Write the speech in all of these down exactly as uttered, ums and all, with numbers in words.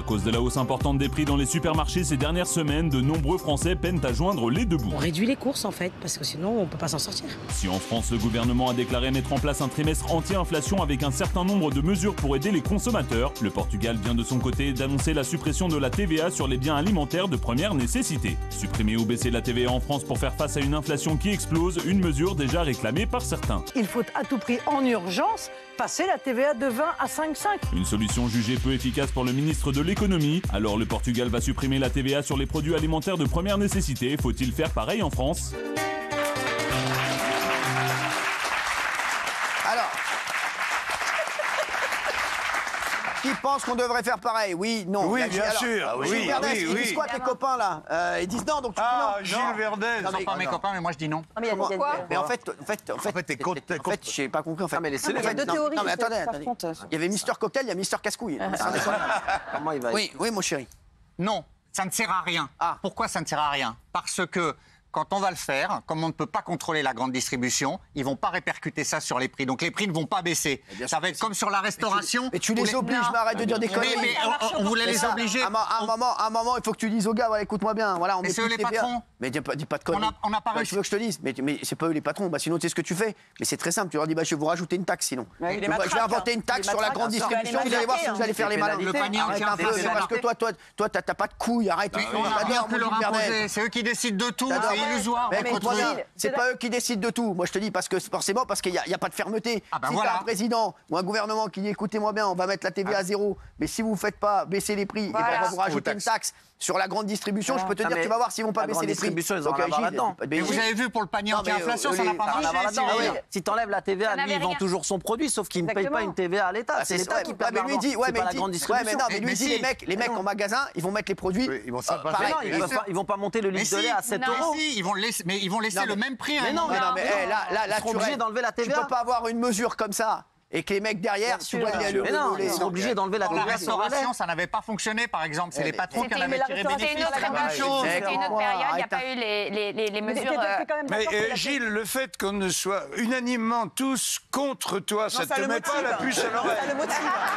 cause de la hausse importante des prix dans les supermarchés ces dernières semaines, de nombreux Français peinent à joindre les deux bouts. On réduit les courses en fait, parce que sinon on ne peut pas s'en sortir. Si en France, le gouvernement a déclaré mettre en place un trimestre anti-inflation avec un certain nombre de mesures pour aider les consommateurs, le Portugal vient de son côté d'annoncer la suppression de la T V A sur les biens alimentaires de première nécessité. Supprimer ou baisser la T V A en France pour faire face à une inflation qui explose, une mesure déjà réclamée par certains. Il faut à tout prix, en urgence, passer la T V A de vingt à cinq virgule cinq. Une solution jugée peu efficace pour le ministre de l'économie. Alors le Portugal va supprimer la T V A sur les produits alimentaires de première nécessité. Faut-il faire pareil en France ? Alors, qui pense qu'on devrait faire pareil? Oui, non. Oui, Gilles, bien alors, sûr. euh, Oui, Gilles Verdez, oui, ils oui. disent quoi tes copains là? euh, Ils disent non, donc tu Ah, dis Gilles non. Verdez. Non, Ils mais- sont pas mes non. copains, mais moi je dis non. Ah, mais il y a des- il y a des- Pourquoi? Mais en fait, en fait, en fait, En fait, t'es t'es- contre- t'es- t'es en fait, j'ai pas compris en fait. Ah, mais laissez-les. En fait, Il y a deux non, théories, Non, mais ça- attendez, ça attendez. affronte. Il y avait Mister Cocktail, il y a Mister Cascouille. Ça déconne. Comment il va Oui, oui, mon chéri. Non, ça ne sert à rien. Ah. Pourquoi ça ne sert à rien? Parce que quand on va le faire, comme on ne peut pas contrôler la grande distribution, ils ne vont pas répercuter ça sur les prix. Donc les prix ne vont pas baisser. bien Ça sûr va être comme sur la restauration. Mais tu où les obliges, Non. mais arrête de dire des Mais, conneries. mais on, on voulait Mais les ça, obliger. À un, à un moment, à un moment, il faut que tu dises aux gars, voilà, écoute-moi bien. Voilà, on Mais met c'est plus eux les de T V A. patrons. Mais dis pas, dis pas de conneries. On a- on n'a pas Bah, réussi. Tu veux que je te dise? Mais, mais c'est pas eux les patrons. Bah, sinon, tu sais ce que tu fais. Mais c'est très simple. Tu leur dis, bah, je vais vous rajouter une taxe sinon. Ouais, je, les vais- je vais matraques, inventer hein. une taxe Les sur la matraques, grande hein. distribution. Les Vous allez voir si matraques, vous allez hein. faire les malins. Le panier Arrête entier un peu. inflation, C'est parce que là. toi, toi, toi, t'as t'as pas de couilles. Arrête. Mais on n'a rien J'adore, pu moi, leur Gilles Verdez. imposer. C'est eux qui décident de tout. J'adore. C'est illusoire. Mais votre écoute-moi truc. bien, c'est pas eux qui décident de tout. Moi, je te dis parce que forcément, parce qu'il n'y a, il y a pas de fermeté. Ah ben si voilà. t'as un président ou un gouvernement qui dit, écoutez-moi bien, on va mettre la T V A à zéro, mais si vous ne faites pas baisser les prix, et ben, on va vous rajouter une taxe sur la grande distribution, je peux te Ah, dire, mais tu vas voir s'ils vont pas la baisser grande les prix. distribution, ils ont Donc, rien à voir Gilles, là-dedans. bah, Mais Gilles, vous avez vu pour le panier Non, mais, anti-inflation, euh, ça n'a les- pas ça marché. n'a rien à voir si, là-dedans, oui. oui. Si t'enlèves la T V A, Ça lui, n'avait il vend rien. toujours son produit, sauf qu'il ne paye pas Exactement. une T V A à l'État. Ah, C'est l'État ouais, qui ouais, perd mais lui l'argent. dit, ouais, C'est mais pas il la dit- grande ouais, distribution. mais non, mais Mais- lui mais dit, si. les mecs, les mecs en magasin, ils vont mettre les produits. Oui, ils vont euh, s'imposer. pareil. Mais non, ils bien vont sûr. pas- ils vont pas monter le Mais litre de si, lait à sept mais euros. si, ils vont laisser, mais ils vont laisser Non, le mais- même prix. à mais un non, moment. Mais non, mais non, eh, là, là, là, ils seront tu obligés rêves. d'enlever la T V A. Tu peux pas avoir une mesure comme ça et que les mecs derrière, tu vois, sûr. les- le- Mais non, les- ils seront obligés d'enlever la Pour T la V A sur le lait. restauration, ça n'avait pas fonctionné, par exemple. C'est Eh, les mais- patrons qui en C'était- mais avaient la tiré restauration, bénéfice. C'était une autre la même chose, chose. c'était une autre Écoute-moi, période, il n'y a arrête. pas eu les, les, les, les Mais t'es- mesures... t'es euh, quand même Mais d'accord que euh, la- Gilles, le fait qu'on ne soit unanimement tous contre toi, ça ça te le met pas motive. la puce à l'oreille. Ça le motive.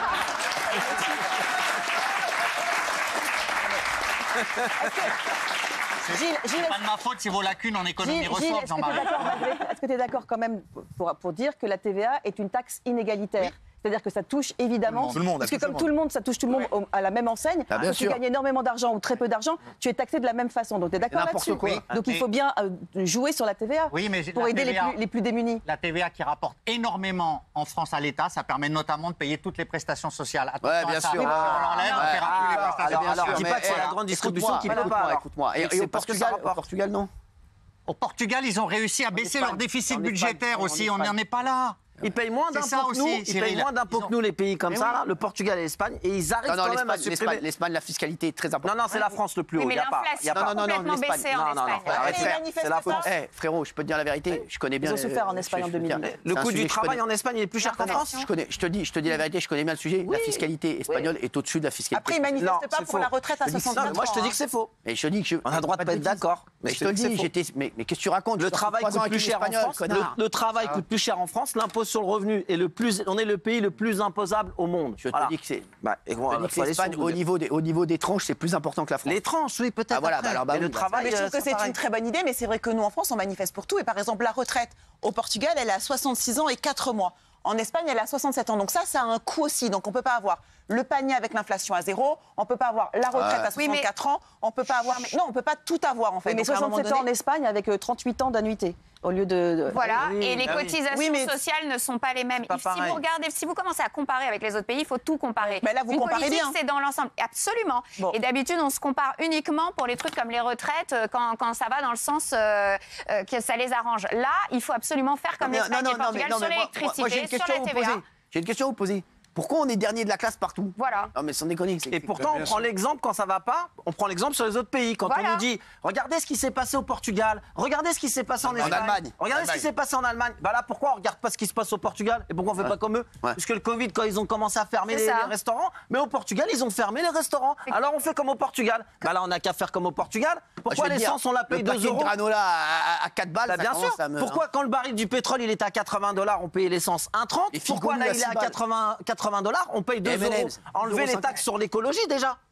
Gilles, Gilles, C'est pas de ma faute si vos lacunes en économie Gilles, ressortent, Gilles, est-ce que tu es Jean-Marie. d'accord, malgré- est-ce que tu es d'accord quand même pour, pour dire que la T V A est une taxe inégalitaire? C'est-à-dire que ça touche évidemment. Tout le monde, Parce que tout le comme monde. tout le monde, ça touche tout le monde au- à la même enseigne. Ah, bien que tu sûr. gagnes énormément d'argent ou très peu d'argent, tu es taxé de la même façon. Donc tu es d'accord N'importe là-dessus. quoi. Donc il Mais- faut bien euh, jouer sur la T V A Oui, mais pour la aider les T V A plus, les plus démunis. La T V A qui rapporte énormément en France à l'État, ça permet notamment de payer toutes les prestations sociales. Attention Ouais, bien à ça. sûr. Si on l'enlève, on Ouais. paiera plus les Alors, prestations alors, sociales. alors, dis mais, pas que c'est eh, la grande distribution écoute-moi, qui paie pas, écoute-moi, alors. écoute-moi. Et, Et et c'est au parce que Portugal, ça au rapporte. Portugal, non. Au Portugal, ils ont réussi à baisser Espagne. leur déficit En Espagne. budgétaire En aussi. On Espagne. n'en est pas là. Ils payent moins C'est ça d'impôts que nous, aussi, ils Cyril. payent moins d'impôts Ils ont- que nous, les pays comme Mais ça, oui. là, le Portugal et l'Espagne, et ils arrivent Non, non, quand même à l'Espagne, supprimer. l'Espagne, l'Espagne, la fiscalité est très importante. Non, non, c'est la France le plus haut. Oui, mais Il y a pas- il y a l'inflation pas- Non, non, non, complètement l'Espagne. baissé en Non, non, non, Espagne. arrête, les frère, manifestants, c'est la France. Eh, frérot, je peux te dire la vérité, je connais bien. Ils ont souffert en euh, Espagne je- en je- deux mille je- huit. c'est Le un coût sujet du que je travail connais. en Espagne il est plus cher qu'en France. Je connais, je te dis, je te dis la vérité, je connais bien le sujet. La fiscalité espagnole est au-dessus de la fiscalité. Après, ils française. manifestent Non, pas c'est pour faux. la retraite à Je te dis que- soixante-quatre Non, ans. mais moi je te dis que c'est faux. Et je te dis que je. On a le droit de pas être bêtises. d'accord. Mais Mais je te le c'est dis, faux. j'étais. Mais, mais qu'est-ce que tu racontes? Le Je sors travail trois ans coûte avec plus une cher en Espagnole, France. Le, connard. le travail coûte plus cher en France. L'impôt sur le revenu est le plus. On est le pays le plus imposable au monde. Je te Voilà. dis que c'est. Bah, et Je bon, te il dis que faut aller l'Espagne, sur au Google. niveau des, au niveau des tranches, c'est plus important que la France. Les tranches, oui, peut-être. Ah, voilà, après. bah alors, bah Mais oui, le bah, travail. Mais je euh, trouve que c'est c'est pareil. une très bonne idée, mais c'est vrai que nous, en France, on manifeste pour tout. Et par exemple, la retraite au Portugal, elle est à soixante-six ans et quatre mois. En Espagne, elle est à soixante-sept ans. Donc ça, ça a un coût aussi. Donc on ne peut pas avoir le panier avec l'inflation à zéro, on ne peut pas avoir la retraite Ouais. à soixante-quatre ans, on ne peut pas avoir... Non, on ne peut pas tout avoir, en fait. Oui, mais Donc, à un moment soixante-sept ans en donné- Espagne avec euh, trente-huit ans d'annuité au lieu de... de- Voilà, Oui, et les ah oui. cotisations Oui, mais- sociales ne sont pas les mêmes. pas si pareil. vous regardez, si vous commencez à comparer avec les autres pays, il faut tout comparer. Mais là, vous Une comparez politique, bien. c'est dans l'ensemble. Absolument. Bon. Et d'habitude, on se compare uniquement pour les trucs comme les retraites, euh, quand, quand ça va dans le sens euh, euh, que ça les arrange. Là, il faut absolument faire comme Mais- l'Espagne et le mais- Portugal non, sur mais moi- moi, moi, j'ai l'électricité, une sur question à la vous T V A. poser. J'ai une question à vous poser. Pourquoi on est dernier de la classe partout? Voilà. Non, mais sans déconner. c'est- Et pourtant, bien on prend sûr. l'exemple quand ça va pas, on prend l'exemple sur les autres pays. Quand Voilà. on nous dit, regardez ce qui s'est passé au Portugal, regardez ce qui s'est passé en Espagne, Allemagne. regardez ce qui s'est passé en Allemagne. Bah là, pourquoi on regarde pas ce qui se passe au Portugal et pourquoi on fait pas comme eux? Ouais. Parce que le Covid, quand ils ont commencé à fermer C'est les, ça. les restaurants, mais au Portugal, ils ont fermé les restaurants. Alors on fait comme au Portugal. Bah là, on n'a qu'à faire comme au Portugal. Pourquoi Je vais te dire, l'essence, on la paye le deux paquet de euros? granola à, à, à quatre balles, Bah, ça bien commence sûr. à me- Pourquoi quand le baril du pétrole il était à quatre-vingts dollars, on payait l'essence un trente? Et Figo, Pourquoi là lui, à il est à six balles. quatre-vingts, quatre-vingt dollars, on paye deux M and euros? M's, Enlever deux les euros taxes sur l'écologie déjà.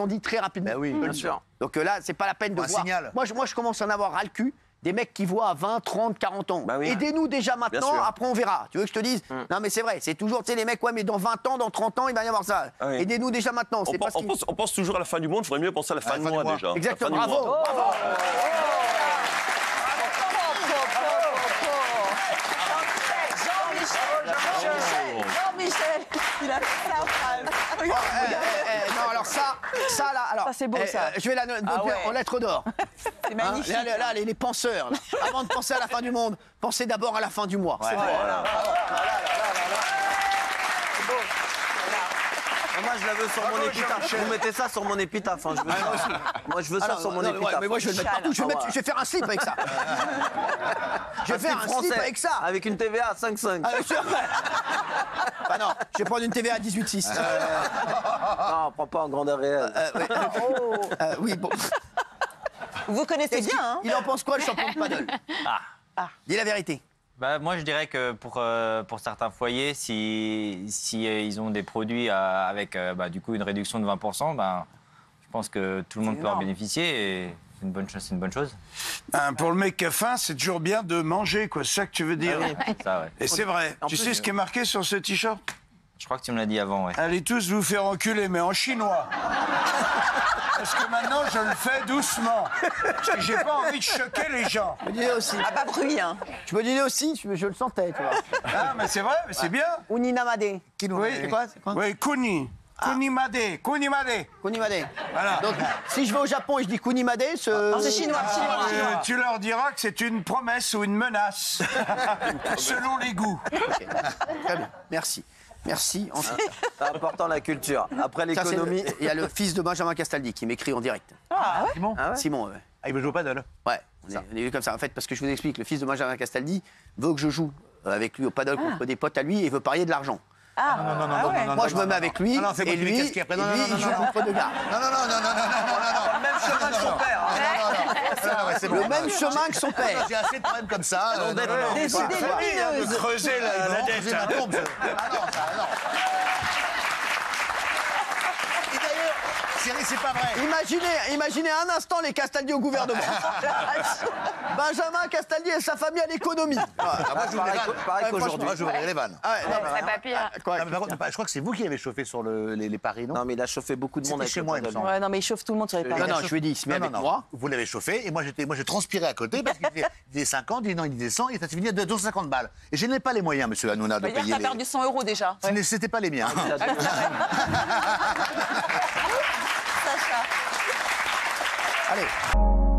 incendie très rapidement. Ben oui, bien sûr. Donc euh, là, c'est pas la peine de Un voir. signal. Moi je, moi, je commence à en avoir ras le cul. Des mecs qui voient à vingt, trente, quarante ans. Bah oui. Aidez-nous déjà Bien maintenant, sûr. après on verra. Tu veux que je te dise Non mais c'est vrai, c'est toujours, tu sais, les mecs, ouais, mais dans vingt ans, dans trente ans, il va y avoir ça. Ah oui. Aidez-nous déjà maintenant. On, C'est pen- pas ce on qui- pense, on pense toujours à la fin du monde, il faudrait mieux penser à la fin À du la fin mois du mois. déjà. Exactement, La fin du bravo, mois. bravo. Jean-Michel, il a fait la phrase. Oh, eh, eh, eh, non, alors ça, Ça, là, alors. Ça, c'est beau, eh, ça. euh, je vais la noter Ah ouais. en lettres d'or. C'est magnifique. Hein, là, là, les, les penseurs, là. Avant de penser à la fin du monde, pensez d'abord à la fin du mois. C'est beau. Voilà. C'est beau. Moi, je la veux sur mon épitaphe. Vous mettez ça sur mon épitaphe. Hein, je veux ça. Moi, je veux ça Alors, sur mon non, épitaphe. ouais, mais moi, je vais le mettre partout. Je vais, Ah, mettre- ouais. je vais faire un slip avec ça. Je vais faire un slip avec ça. Avec une T V A à cinq virgule cinq. Ah, je... Ah non, je vais prendre une T V A à dix-huit virgule six. Euh, Non, on prend pas en grandeur réelle. euh, ouais. Euh, oui, bon. Vous connaissez bien, hein? Il en pense quoi, le champion de paddle? Ah. Dis la vérité. Bah, moi, je dirais que pour, euh, pour certains foyers, si, si euh, ils ont des produits euh, avec euh, bah, du coup une réduction de vingt pour cent, bah, je pense que tout le monde peut en bénéficier et c'est une bonne chose. C'est une bonne chose. Hein, pour le mec qui a faim, c'est toujours bien de manger, quoi. C'est ça que tu veux dire. Ah oui, ça, ouais. Et c'est vrai. En Tu plus, sais ce qui est marqué sur ce t-shirt? Je crois que tu me l'as dit avant, ouais. Allez tous vous faire enculer, mais en chinois. Parce que maintenant, je le fais doucement. Parce que j'ai pas envie de choquer les gens. Je me disais aussi. Ah, pas bruit, hein? Je me disais aussi, je, je le sentais, tu vois. Ah, mais c'est vrai, mais c'est bien. Uninamade. Oui, c'est quoi, c'est quoi Oui, Kuni. Kunimade. Kunimade. Kunimade. Voilà. Donc, si je vais au Japon et je dis Kunimade, ce... C'est chinois, chinois, Euh, chinois. tu leur diras que c'est une promesse ou une menace, selon les goûts. Ok. Très bien, merci. Merci. Ensuite, C'est important la culture. Après ça, c'est l'économie. le- il y a le fils de Benjamin Castaldi qui m'écrit en direct. Ah, ouais? Simon Ah ouais Simon, ouais. Ah, il veut jouer au paddle. Ouais, on est, on est vu comme ça. En fait, parce que je vous explique, le fils de Benjamin Castaldi veut que je joue avec lui au paddle contre des potes à lui et veut parier de l'argent. Ah, Non, non, non, ah non, ouais. non, non, Moi, non, je me non, mets non, avec lui non, non, fais-moi et du lui, casquet après. Non, et non, lui, non, il non, joue non, contre deux gars. Non, non, non, non, non, non, non, non, non, Même chemin que son père. non, ouais, c'est Le bon. même chemin que son père. J'ai assez de problèmes comme ça. euh, non, non, non, Des non, idées non, lumineuses. Creuser la, la non, dette. c'est ma tombe, ça. Ah non, ça, non. Et d'ailleurs, chérie, c'est pas vrai. Imaginez, imaginez un instant les Castaldi au gouvernement. Benjamin Castaldi et sa famille à l'économie. Ah, moi, je Pareil ouvrirai- qu'au- pareil Ouais, qu'aujourd'hui. Moi, j'ouvrirai les vannes. Ah ouais, non, Ce serait pas pire. quoi, Non, mais par contre, je crois que c'est vous qui avez chauffé sur le- les, les paris, non? Non, mais il a chauffé beaucoup de monde C'était avec chez le moi, il me paddle. semble. Ouais, non, mais il chauffe tout le monde sur les non, paris. non, je lui ai dit, il se met Non, non, avec non. moi. Vous l'avez chauffé et moi j'étais, moi je transpirais à côté parce qu'il disait, il disait cinquante, il disait non, il disait cent et ça s'est fini à deux cent cinquante balles. Et je n'ai pas les moyens, monsieur Hanouna, de Ça veut dire que payer t'as les... perdu cent euros déjà. Ce n'est- C'était pas les miens. Sacha. Allez.